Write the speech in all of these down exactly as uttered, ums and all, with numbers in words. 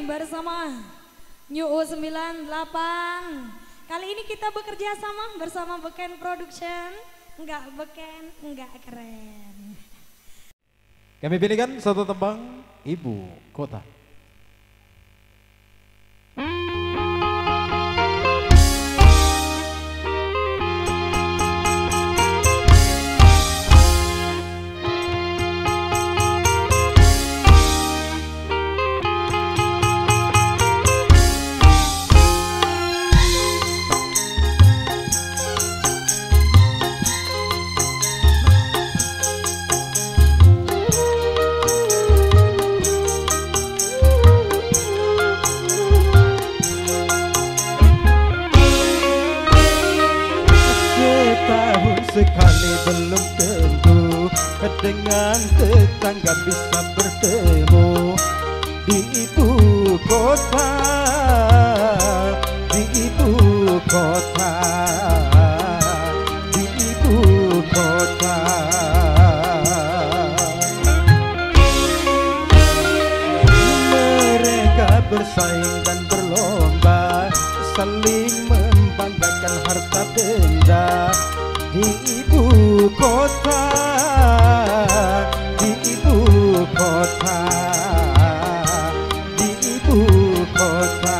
bersama New U sembilan delapan. Kali ini kita bekerja sama bersama Beken Production. Enggak beken, enggak keren. Kami pilihkan satu tembang Ibu Kota. Sekali belum tentu dengan tetangga bisa bertemu di ibu kota, di ibu kota, di ibu kota. Mereka bersaing dan berlomba, saling membanggakan harta benda. Di ibu kota, di ibu kota, di ibu kota.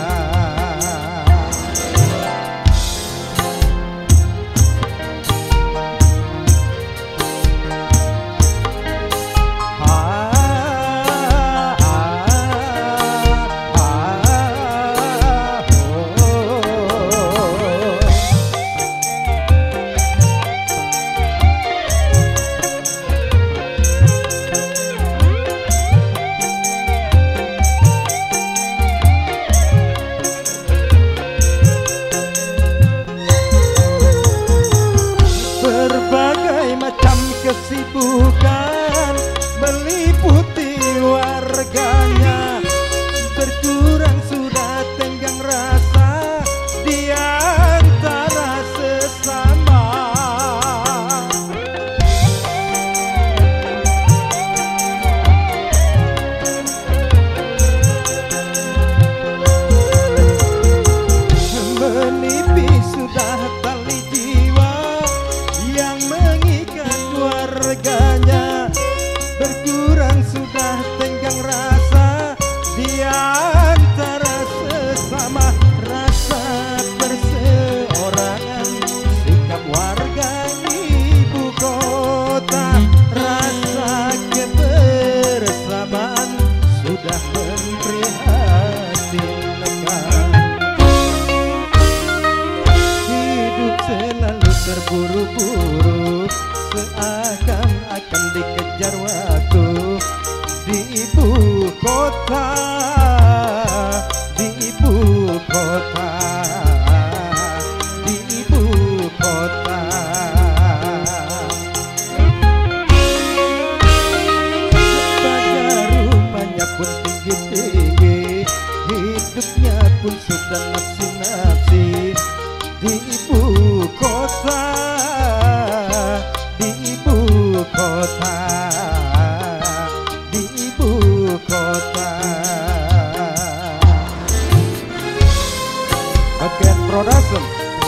Kesibukan meliputi warganya, berkurang sudah tenggang rasa di antara sesama. Menipis sudah tali jiwa yang mengikat warganya, berkurang sudah tenggang rasa di antara sesama. Rasa perseorangan sikap warga ibu kota, rasa kebersamaan sudah memprihatinkan. Hidup selalu terburu-buru, seakan-akan dikejar waktu di ibu kota, di ibu kota, di ibu kota. Pagar rumahnya pun tinggi-tinggi, hidupnya pun sudah nafsi-nafsi di ibu kota, di ibu kota, di ibu kota. Beken Production.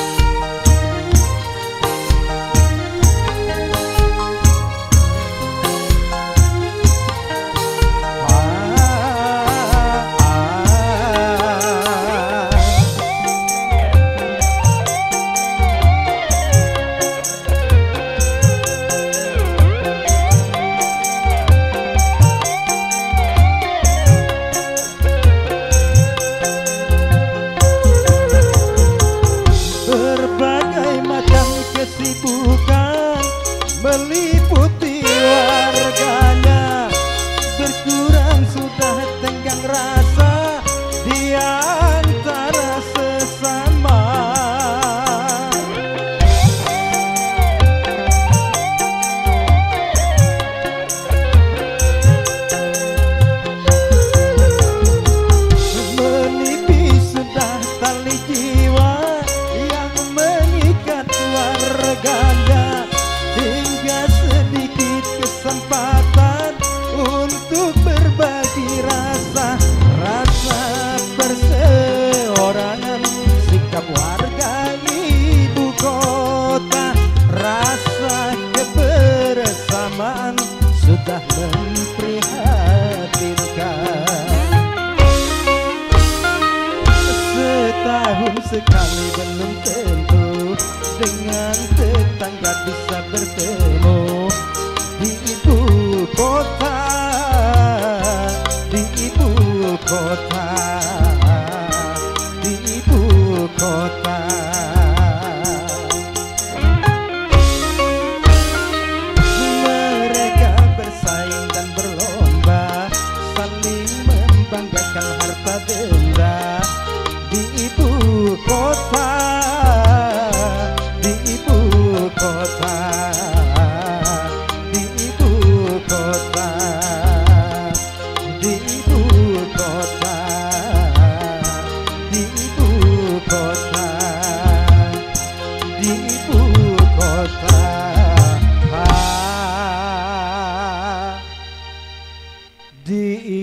Kesibukan meliputi warganya, berkurang sudah tenggang rasa di antara sesama. Menipis sudah tali jiwa yang mengikat warganya, hingga sedikit kesempatan untuk berbagi rasa, rasa kota, di ibu kota. Mereka bersaing dan berlomba, saling membanggakan harta benda di ibu kota, di ibu kota, di ibu kota, di ibu kota, di ibu kota, di ibu kota. Ah, di